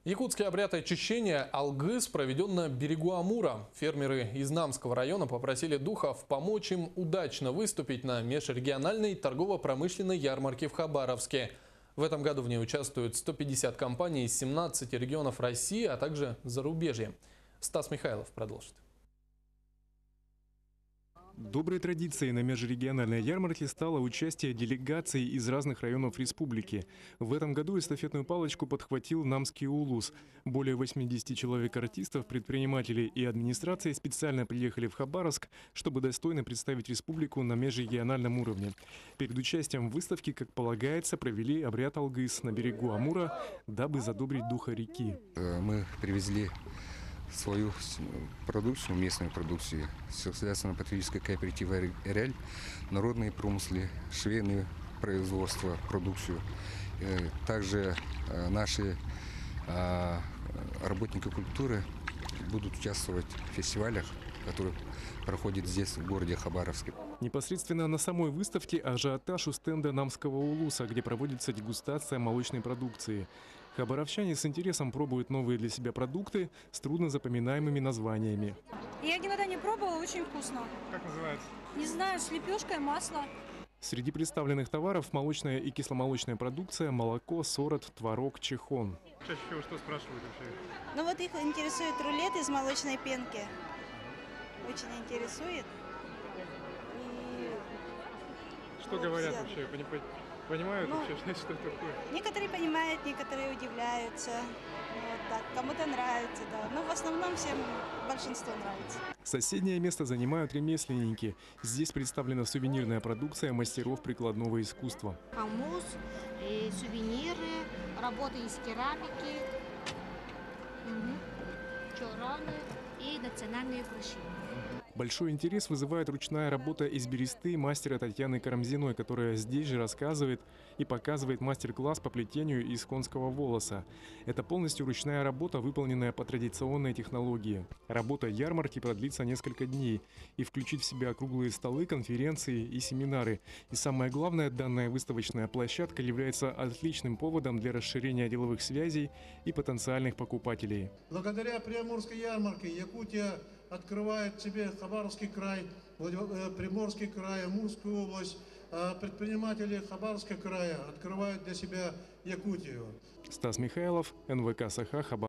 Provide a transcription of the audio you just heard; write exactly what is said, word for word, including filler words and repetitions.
Якутский обряд очищения алгыс проведен на берегу Амура. Фермеры из Намского района попросили духов помочь им удачно выступить на межрегиональной торгово-промышленной ярмарке в Хабаровске. В этом году в ней участвуют сто пятьдесят компаний из семнадцати регионов России, а также зарубежья. Стас Михайлов продолжит. Доброй традицией на межрегиональной ярмарке стало участие делегаций из разных районов республики. В этом году эстафетную палочку подхватил Намский улус. Более восьмидесяти человек артистов, предпринимателей и администрации специально приехали в Хабаровск, чтобы достойно представить республику на межрегиональном уровне. Перед участием в выставке, как полагается, провели обряд алгыс на берегу Амура, дабы задобрить духа реки. Мы привезли свою продукцию, местную продукцию, соответственно-потребительская кооператива «Эрель», народные промыслы, швейное производство, продукцию. Также наши работники культуры будут участвовать в фестивалях, которые проходят здесь, в городе Хабаровске. Непосредственно на самой выставке ажиотаж у стенда Намского улуса, где проводится дегустация молочной продукции. Хабаровчане с интересом пробуют новые для себя продукты с трудно запоминаемыми названиями. Я никогда не пробовала, очень вкусно. Как называется? Не знаю, с лепешкой, масло. Среди представленных товаров молочная и кисломолочная продукция, молоко, сорот, творог, чехон. Чаще всего что спрашивают вообще? Ну вот их интересует рулет из молочной пенки. Очень интересует. И что вот говорят взял. вообще? Понимают ну, вообще, что это такое? Некоторые понимают, некоторые удивляются. Вот так. Кому-то нравится, да. Но в основном всем большинству нравится. Соседнее место занимают ремесленники. Здесь представлена сувенирная продукция мастеров прикладного искусства. Хамус, и сувениры, работы из керамики, угу. чороны и национальные украшения. Большой интерес вызывает ручная работа из бересты мастера Татьяны Карамзиной, которая здесь же рассказывает и показывает мастер-класс по плетению из конского волоса. Это полностью ручная работа, выполненная по традиционной технологии. Работа ярмарки продлится несколько дней и включит в себя круглые столы, конференции и семинары. И самое главное, данная выставочная площадка является отличным поводом для расширения деловых связей и потенциальных покупателей. Благодаря Приамурской ярмарке Якутия открывает себе Хабаровский край, Приморский край, Амурскую область. Предприниматели Хабаровского края открывают для себя Якутию. Стас Михайлов, эн вэ ка Саха, Хабаровск.